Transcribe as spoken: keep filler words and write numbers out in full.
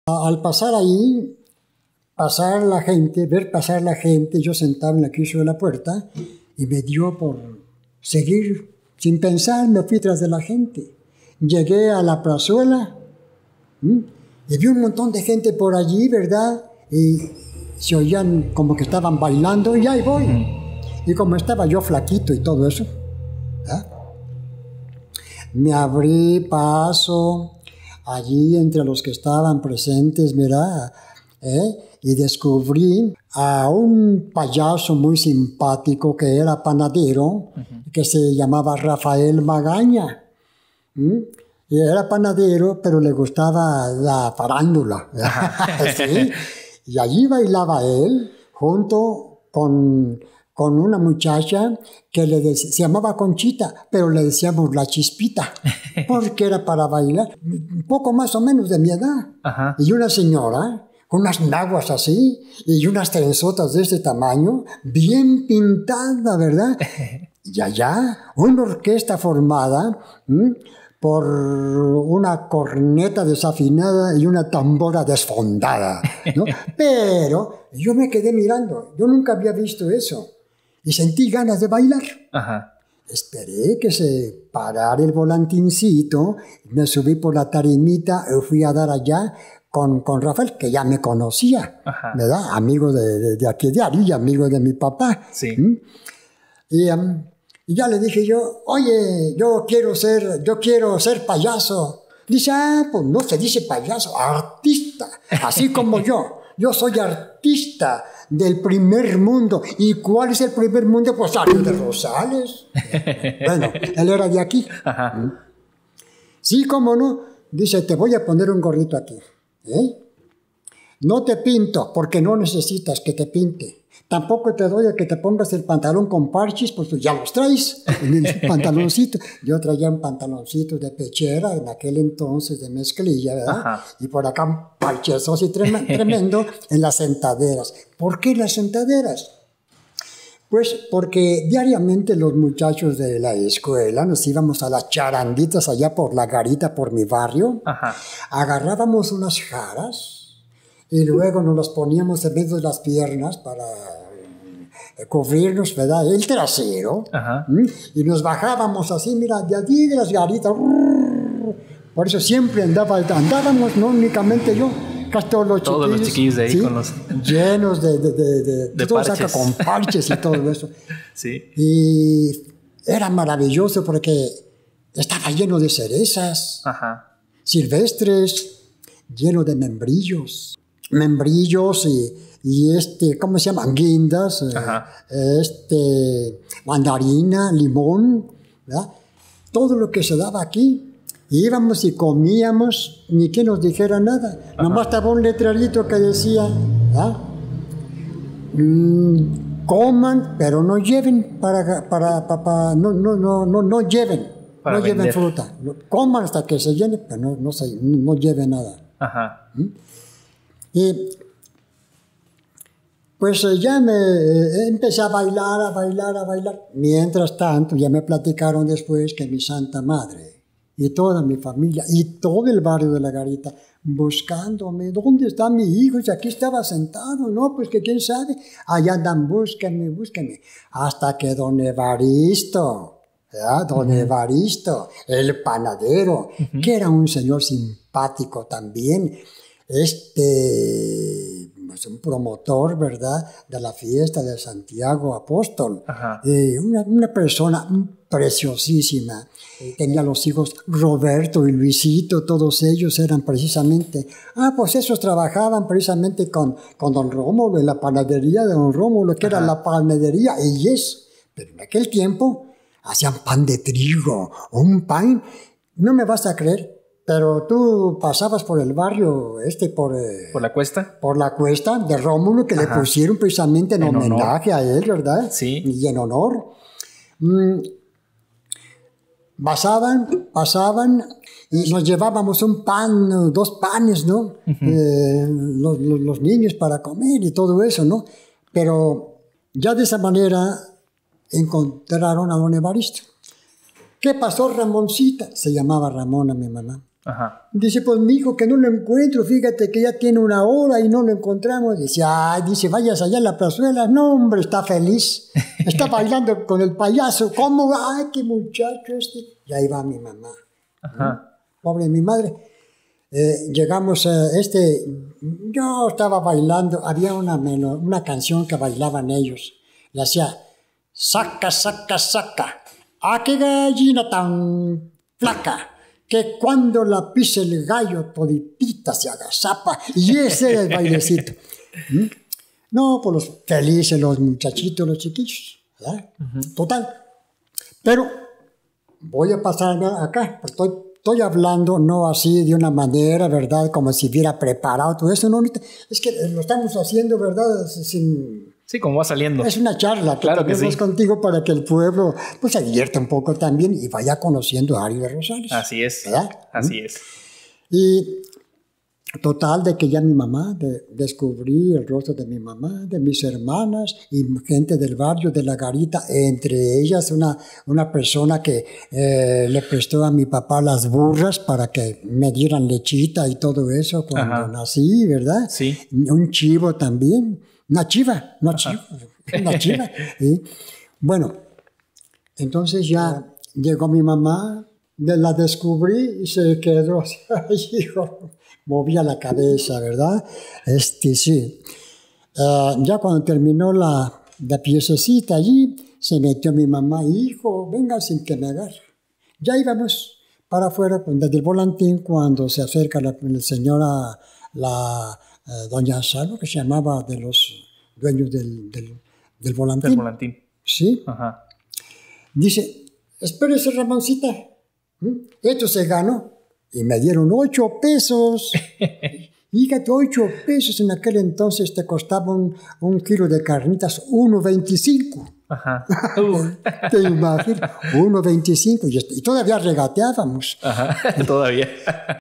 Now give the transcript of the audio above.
Al pasar ahí, pasar la gente, ver pasar la gente, yo sentado en la quicio de la puerta y me dio por seguir sin pensar, me fui tras de la gente. Llegué a la plazuela ¿m? y vi un montón de gente por allí, ¿verdad? Y se oían como que estaban bailando y ahí voy. Y como estaba yo flaquito y todo eso, ¿verdad? Me abrí paso allí entre los que estaban presentes, ¿verdad? ¿Eh? Y descubrí a un payaso muy simpático que era panadero, uh-huh. que se llamaba Rafael Magaña. ¿Mm? Y era panadero, pero le gustaba la farándula. ¿Sí? Y allí bailaba él junto con, con una muchacha que le de, se llamaba Conchita, pero le decíamos la Chispita, porque era para bailar, un poco más o menos de mi edad. Ajá. Y una señora con unas naguas así y unas trenzotas de este tamaño, bien pintada, ¿verdad? Y allá, una orquesta formada ¿m? por una corneta desafinada y una tambora desfondada, ¿no? Pero yo me quedé mirando, yo nunca había visto eso y sentí ganas de bailar. Ajá. Esperé que se parara el volantincito, me subí por la tarimita y fui a dar allá con, con Rafael, que ya me conocía, ajá. ¿verdad? Amigo de, de, de aquí de Ari y amigo de mi papá. Sí. ¿Mm? Y, um, y ya le dije yo, oye, yo quiero ser, yo quiero ser payaso. Dice, ah, pues no se dice payaso, artista, así como yo. Yo soy artista del primer mundo. ¿Y cuál es el primer mundo? Pues Ario de Rosales. Bueno, él era de aquí. Ajá. ¿Mm? Sí, cómo no. Dice, te voy a poner un gorrito aquí. ¿Eh? No te pinto porque no necesitas que te pinte. Tampoco te doy a que te pongas el pantalón con parches, pues ya los traes en el pantaloncito. Yo traía un pantaloncito de pechera en aquel entonces de mezclilla, ¿verdad? Ajá. Y por acá un parchezoso y tremendo en las sentaderas. ¿Por qué las sentaderas? Pues porque diariamente los muchachos de la escuela nos íbamos a las charanditas allá por la garita, por mi barrio. Ajá. Agarrábamos unas jaras y luego nos las poníamos en medio de las piernas para cubrirnos, ¿verdad? El trasero. Ajá. Y nos bajábamos así, mira, de allí de las garitas. Por eso siempre andaba, andábamos, no únicamente yo, casi todos los todos chiquillos. los chiquillos de ahí, ¿sí? Con los... llenos de, de, de, de, de todo parches. Saca con parches y todo eso. Sí. Y era maravilloso porque estaba lleno de cerezas, ajá. silvestres, lleno de membrillos. Membrillos y, y este, ¿cómo se llaman? Guindas, eh, este, mandarina, limón, ¿verdad? Todo lo que se daba aquí. Íbamos y comíamos, ni que nos dijera nada. Ajá. Nomás estaba un letrerito que decía, ¿ah? mm, coman, pero no lleven para, para, para, para no, no, no, no, no lleven, para no vender. Lleven fruta. Coman hasta que se llene, pero no, no, se, no, no lleven nada. Ajá. ¿Mm? Y pues ya me eh, empecé a bailar, a bailar, a bailar. Mientras tanto, ya me platicaron después que mi Santa Madre y toda mi familia y todo el barrio de La Garita buscándome, ¿dónde está mi hijo? Si aquí estaba sentado, no, pues que quién sabe, allá andan, búsquenme, búsquenme, hasta que don Evaristo, ¿verdad? Don uh-huh. Evaristo, el panadero, uh-huh. que era un señor simpático también, este, pues un promotor, ¿verdad?, de la fiesta de Santiago Apóstol, eh, una, una persona preciosísima. Tenía los hijos Roberto y Luisito, todos ellos eran precisamente, ah, pues esos trabajaban precisamente con, con don Rómulo, en la panadería de don Rómulo, que Ajá. era la panadería, y es, pero en aquel tiempo hacían pan de trigo, un pan, no me vas a creer, pero tú pasabas por el barrio, este, por... Eh, ¿Por la cuesta? Por la cuesta de Rómulo, que Ajá. le pusieron precisamente en, en homenaje honor. a él, ¿verdad? Sí. Y en honor. Mm, pasaban, pasaban y nos llevábamos un pan, dos panes, ¿no? Uh-huh. eh, los, los, los niños para comer y todo eso, ¿no? Pero ya de esa manera encontraron a don Evaristo. ¿Qué pasó, Ramoncita? Se llamaba Ramona mi mamá. Ajá. Dice, pues mi hijo que no lo encuentro, fíjate que ya tiene una hora y no lo encontramos. Dice, ay, dice, vayas allá a la plazuela. No, hombre, está feliz. Está bailando con el payaso. ¿Cómo? Ay, qué muchacho este. Y ahí va mi mamá. Ajá. ¿No? Pobre mi madre. Eh, llegamos a este, yo estaba bailando, había una, melo, una canción que bailaban ellos. Le hacía, saca, saca, saca. ¡Ah, qué gallina tan flaca! Que cuando la pise el gallo toditita se agazapa. Y ese era el bailecito. ¿Mm? No, pues los felices, los muchachitos, los chiquillos, ¿verdad? Uh-huh. Total. Pero voy a pasar acá, estoy, estoy hablando no así de una manera, ¿verdad? Como si hubiera preparado todo eso. No, es que lo estamos haciendo, ¿verdad? Sin... Sí, como va saliendo. Es una charla que claro tenemos que sí. contigo para que el pueblo pues, se divierta un poco también y vaya conociendo a Ari de Rosales. Así es. ¿Verdad? Así ¿Mm? es. Y total de que ya mi mamá, de, descubrí el rostro de mi mamá, de mis hermanas y gente del barrio, de la garita, entre ellas una, una persona que eh, le prestó a mi papá las burras para que me dieran lechita y todo eso cuando Ajá. nací, ¿verdad? Sí. Un chivo también. Una chiva, una chiva, una chiva. ¿Sí? Bueno, entonces ya llegó mi mamá, la descubrí y se quedó así, hijo, movía la cabeza, ¿verdad? Este, sí. Uh, ya cuando terminó la, la piececita allí, se metió mi mamá, hijo, venga sin que me agarre. Ya íbamos para afuera desde el volantín cuando se acerca la, la señora, la... Uh, doña Salvo, que se llamaba de los dueños del, del, del volantín. Del volantín. Sí. Ajá. Dice, espérese, Ramoncita. ¿Mm? Esto se ganó. Y me dieron ocho pesos. Fíjate, ocho pesos en aquel entonces te costaba un, un kilo de carnitas, uno veinticinco. Ajá. Te imaginas, uno veinticinco. Y, y todavía regateábamos. Ajá, todavía.